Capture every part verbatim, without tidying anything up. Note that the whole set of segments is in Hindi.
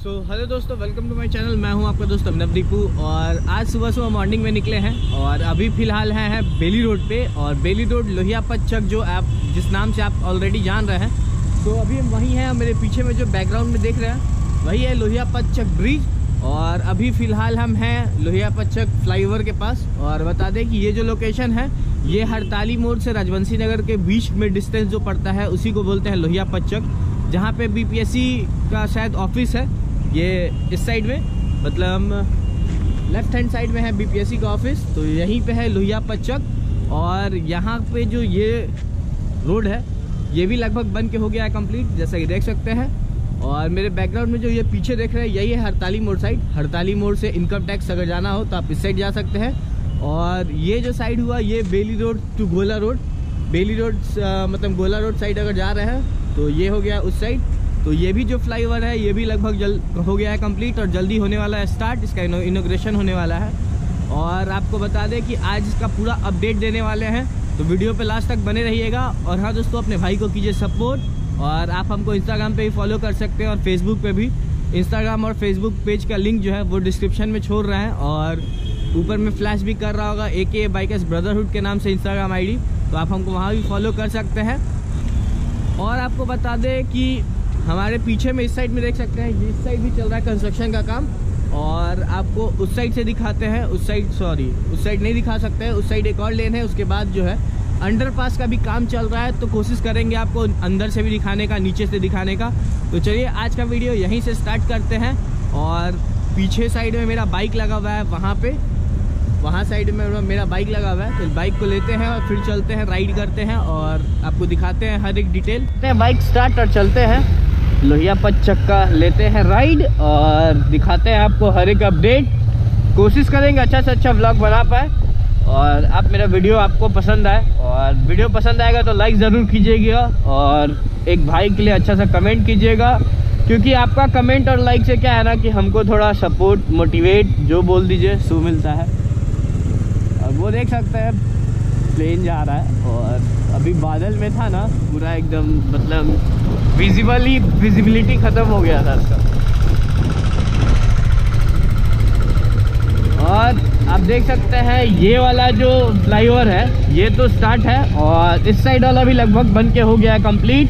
सो हेलो दोस्तों, वेलकम टू माय चैनल। मैं हूं आपका दोस्त अभिनव दीपू और आज सुबह सुबह मॉर्निंग में निकले हैं और अभी फ़िलहाल हैं हैं बेली रोड पे। और बेली रोड लोहियापत चक जो आप जिस नाम से आप ऑलरेडी जान रहे हैं, तो अभी हम वहीं हैं। मेरे पीछे में जो बैकग्राउंड में देख रहे हैं वही है लोहियापत चक ब्रिज। और अभी फ़िलहाल हम हैं लोहियापत चक फ्लाईओवर के पास। और बता दें कि ये जो लोकेशन है ये हड़ताली मोड़ से राजवंशी नगर के बीच में डिस्टेंस जो पड़ता है उसी को बोलते हैं लोहियापत चक, जहाँ पे बीपीएससी का शायद ऑफिस है। ये इस साइड में, मतलब लेफ्ट हैंड साइड में है बीपीएससी का ऑफिस, तो यहीं पे है लोहियापत चक। और यहाँ पे जो ये रोड है ये भी लगभग बन के हो गया है कंप्लीट, जैसा कि देख सकते हैं। और मेरे बैकग्राउंड में जो ये पीछे देख रहे हैं यही है हड़ताली मोड़ साइड। हड़ताली मोड़ से इनकम टैक्स अगर जाना हो तो आप इस साइड जा सकते हैं। और ये जो साइड हुआ ये Bailey road to Gola road. Bailey road मतलब गोला रोड साइड अगर जा रहे हैं तो ये हो गया उस साइड। तो ये भी जो फ्लाईओवर है ये भी लगभग जल हो गया है कंप्लीट और जल्दी होने वाला है स्टार्ट। इसका इनॉग्रेशन होने वाला है। और आपको बता दें कि आज इसका पूरा अपडेट देने वाले हैं, तो वीडियो पे लास्ट तक बने रहिएगा। और हाँ दोस्तों, अपने भाई को कीजिए सपोर्ट। और आप हमको इंस्टाग्राम पे भी फॉलो कर सकते हैं और फेसबुक पे भी। इंस्टाग्राम और फेसबुक पेज का लिंक जो है वो डिस्क्रिप्शन में छोड़ रहे हैं और ऊपर में फ्लैश भी कर रहा होगा ए के बाइकर्स ब्रदरहुड के नाम से इंस्टाग्राम आईडी, तो आप हमको वहाँ भी फॉलो कर सकते हैं। और आपको बता दें कि हमारे पीछे में इस साइड में देख सकते हैं, इस साइड भी चल रहा है कंस्ट्रक्शन का काम। और आपको उस साइड से दिखाते हैं, उस साइड सॉरी उस साइड नहीं दिखा सकते हैं, उस साइड एक और लेन है। उसके बाद जो है अंडरपास का भी काम चल रहा है, तो कोशिश करेंगे आपको अंदर से भी दिखाने का, नीचे से दिखाने का। तो चलिए आज का वीडियो यहीं से स्टार्ट करते हैं। और पीछे साइड में मेरा बाइक लगा हुआ है, वहाँ पे वहाँ साइड में मेरा बाइक लगा हुआ है। तो बाइक को लेते हैं और फिर चलते हैं, राइड करते हैं और आपको दिखाते हैं हर एक डिटेल। बाइक स्टार्ट और चलते हैं लोहियापत चक का, लेते हैं राइड और दिखाते हैं आपको हर एक अपडेट। कोशिश करेंगे अच्छा से अच्छा व्लॉग बना पाए और आप मेरा वीडियो आपको पसंद आए। और वीडियो पसंद आएगा तो लाइक ज़रूर कीजिएगा और एक भाई के लिए अच्छा सा कमेंट कीजिएगा, क्योंकि आपका कमेंट और लाइक से क्या है ना कि हमको थोड़ा सपोर्ट, मोटिवेट जो बोल दीजिए सो मिलता है। और वो देख सकते हैं प्लेन जा रहा है और अभी बादल में था ना पूरा एकदम, मतलब विजिबली विजिबिलिटी ख़त्म हो गया था इसका। और आप देख सकते हैं ये वाला जो फ्लाईओवर है ये तो स्टार्ट है और इस साइड वाला भी लगभग बन के हो गया है कंप्लीट।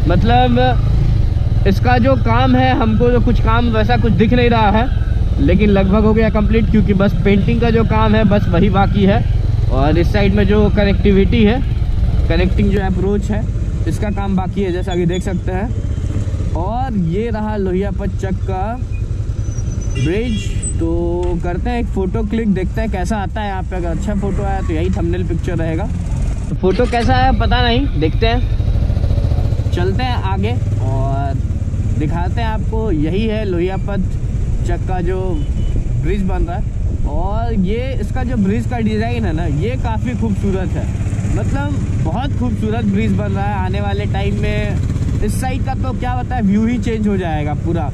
मतलब इसका जो काम है, हमको जो कुछ काम वैसा कुछ दिख नहीं रहा है, लेकिन लगभग हो गया कंप्लीट, क्योंकि बस पेंटिंग का जो काम है बस वही बाकी है। और इस साइड में जो कनेक्टिविटी है, कनेक्टिंग जो अप्रोच है, इसका काम बाकी है, जैसा कि देख सकते हैं। और ये रहा लोहियापत चक का ब्रिज। तो करते हैं एक फ़ोटो क्लिक, देखते हैं कैसा आता है यहाँ पे। अगर अच्छा फ़ोटो आया तो यही थंबनेल पिक्चर रहेगा। तो फ़ोटो कैसा आया पता नहीं, देखते हैं। चलते हैं आगे और दिखाते हैं आपको। यही है लोहियापत चक का जो ब्रिज बन रहा है। और ये इसका जो ब्रिज का डिज़ाइन है ना ये काफ़ी खूबसूरत है, मतलब बहुत खूबसूरत ब्रिज बन रहा है। आने वाले टाइम में इस साइड का तो क्या होता है, व्यू ही चेंज हो जाएगा पूरा।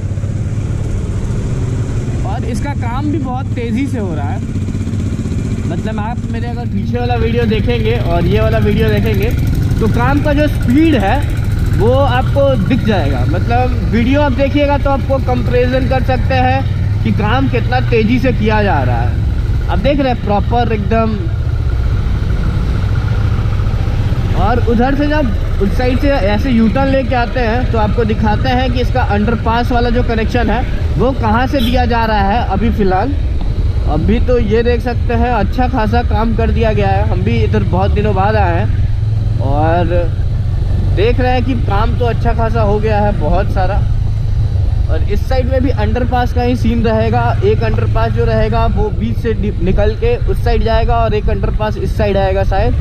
और इसका काम भी बहुत तेज़ी से हो रहा है। मतलब आप मेरे अगर पीछे वाला वीडियो देखेंगे और ये वाला वीडियो देखेंगे तो काम का जो स्पीड है वो आपको दिख जाएगा। मतलब वीडियो आप देखिएगा तो आपको कंपैरिजन कर सकते हैं कि काम कितना तेज़ी से किया जा रहा है। अब देख रहे हैं प्रॉपर एकदम। और उधर से जब उस साइड से ऐसे यूटर्न लेके आते हैं तो आपको दिखाते हैं कि इसका अंडरपास वाला जो कनेक्शन है वो कहाँ से दिया जा रहा है। अभी फ़िलहाल अभी तो ये देख सकते हैं अच्छा खासा काम कर दिया गया है। हम भी इधर बहुत दिनों बाद आए हैं और देख रहे हैं कि काम तो अच्छा खासा हो गया है, बहुत सारा। और इस साइड में भी अंडरपास का ही सीन रहेगा। एक अंडरपास जो रहेगा वो बीच से निकल के उस साइड जाएगा और एक अंडरपास इस साइड आएगा शायद।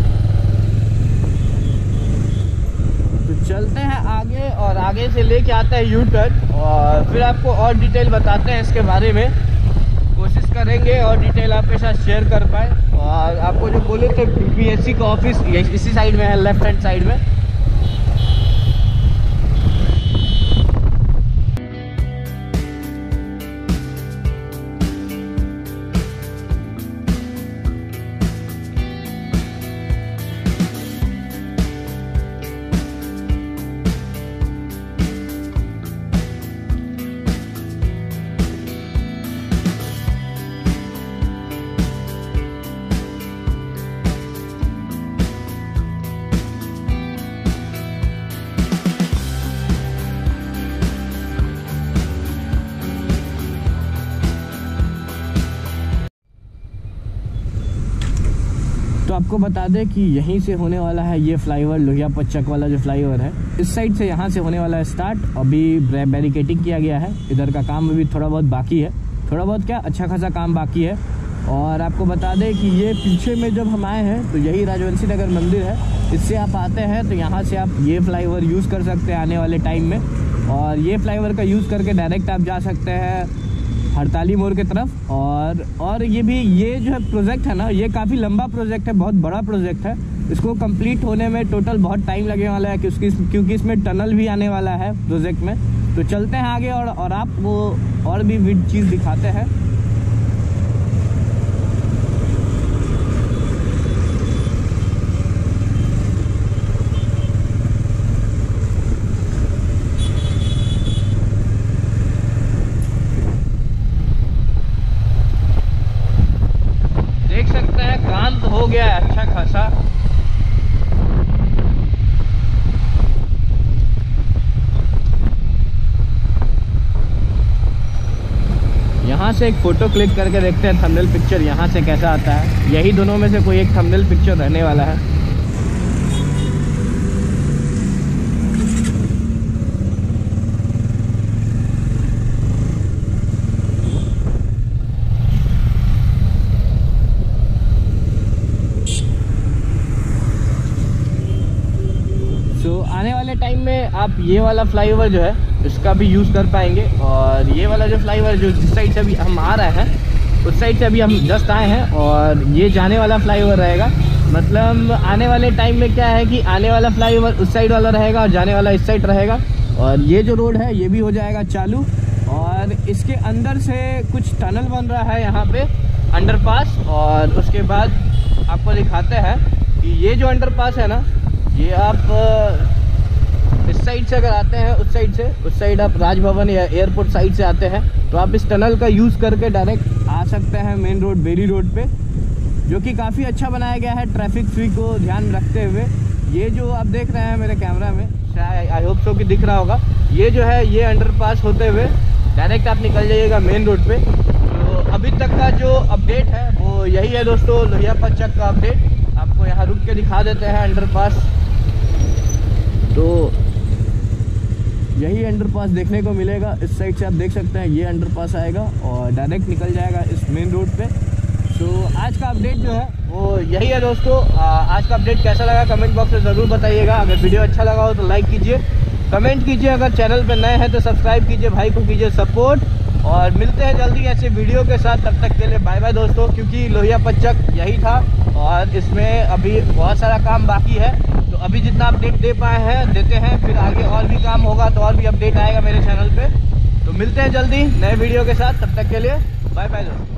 तो चलते हैं आगे और आगे से लेके आते हैं यू टर्न और फिर आपको और डिटेल बताते हैं इसके बारे में। कोशिश करेंगे और डिटेल आपके साथ शेयर कर पाए। और आपको जो बोले थे बीपीएससी का ऑफिस इसी साइड में है, लेफ्ट हैंड साइड में। तो आपको बता दें कि यहीं से होने वाला है ये फ्लाईओवर, लोहिया पचक वाला जो फ्लाईओवर है, इस साइड से यहाँ से होने वाला है स्टार्ट। अभी बैरिकेटिंग किया गया है, इधर का काम अभी थोड़ा बहुत बाकी है, थोड़ा बहुत क्या अच्छा खासा काम बाकी है। और आपको बता दें कि ये पीछे में जब हम आए हैं तो यही राजवंशी नगर मंदिर है। इससे आप आते हैं तो यहाँ से आप ये फ्लाईओवर यूज़ कर सकते हैं आने वाले टाइम में, और ये फ्लाईओवर का यूज़ करके डायरेक्ट आप जा सकते हैं हड़ताली मोड़ की तरफ। और और ये भी ये जो है प्रोजेक्ट है ना, ये काफ़ी लंबा प्रोजेक्ट है, बहुत बड़ा प्रोजेक्ट है। इसको कंप्लीट होने में टोटल बहुत टाइम लगने वाला है, क्योंकि क्योंकि इसमें टनल भी आने वाला है प्रोजेक्ट में। तो चलते हैं आगे और और आपको और भी चीज़ दिखाते हैं। देख सकते हैं काम तो हो गया है अच्छा खासा। यहाँ से एक फ़ोटो क्लिक करके देखते हैं थंबनेल पिक्चर यहाँ से कैसा आता है। यही दोनों में से कोई एक थंबनेल पिक्चर रहने वाला है। तो आने वाले टाइम में आप ये वाला फ्लाईओवर जो है इसका भी यूज़ कर पाएंगे। और ये वाला जो फ्लाईओवर जो जिस साइड से अभी हम आ रहे हैं उस साइड से अभी हम जस्ट आए हैं, और ये जाने वाला फ्लाईओवर रहेगा। मतलब आने वाले टाइम में क्या है कि आने वाला फ्लाईओवर उस साइड वाला रहेगा और जाने वाला इस साइड रहेगा। और ये जो रोड है ये भी हो जाएगा चालू। और इसके अंदर से कुछ टनल बन रहा है यहाँ पे अंडरपास। और उसके बाद आपको दिखाते हैं कि ये जो अंडरपास है ना, ये आप इस साइड से अगर आते हैं उस साइड से उस साइड आप राजभवन या एयरपोर्ट साइड से आते हैं तो आप इस टनल का यूज़ करके डायरेक्ट आ सकते हैं मेन रोड बेली रोड पे, जो कि काफ़ी अच्छा बनाया गया है ट्रैफिक फ्री को ध्यान रखते हुए। ये जो आप देख रहे हैं मेरे कैमरा में, शायद आई होप सो कि दिख रहा होगा, ये जो है ये अंडरपास होते हुए डायरेक्ट आप निकल जाइएगा मेन रोड पे। तो अभी तक का जो अपडेट है वो यही है दोस्तों, लोहिया पचक का अपडेट। आपको यहाँ रुक के दिखा देते हैं अंडरपास। तो यही अंडरपास देखने को मिलेगा, इस साइड से आप देख सकते हैं ये अंडरपास आएगा और डायरेक्ट निकल जाएगा इस मेन रोड पे। तो आज का अपडेट जो है वो यही है दोस्तों। आज का अपडेट कैसा लगा कमेंट बॉक्स में ज़रूर बताइएगा। अगर वीडियो अच्छा लगा हो तो लाइक कीजिए, कमेंट कीजिए, अगर चैनल पर नए हैं तो सब्सक्राइब कीजिए, भाई को कीजिए सपोर्ट। और मिलते हैं जल्दी ऐसे वीडियो के साथ, तब तक के लिए बाय बाय दोस्तों। क्योंकि लोहिया पचक यही था और इसमें अभी बहुत सारा काम बाकी है, तो अभी जितना अपडेट दे पाए हैं देते हैं, फिर आगे और भी काम होगा तो और भी अपडेट आएगा मेरे चैनल पे। तो मिलते हैं जल्दी नए वीडियो के साथ, तब तक के लिए बाय बाय दोस्तों।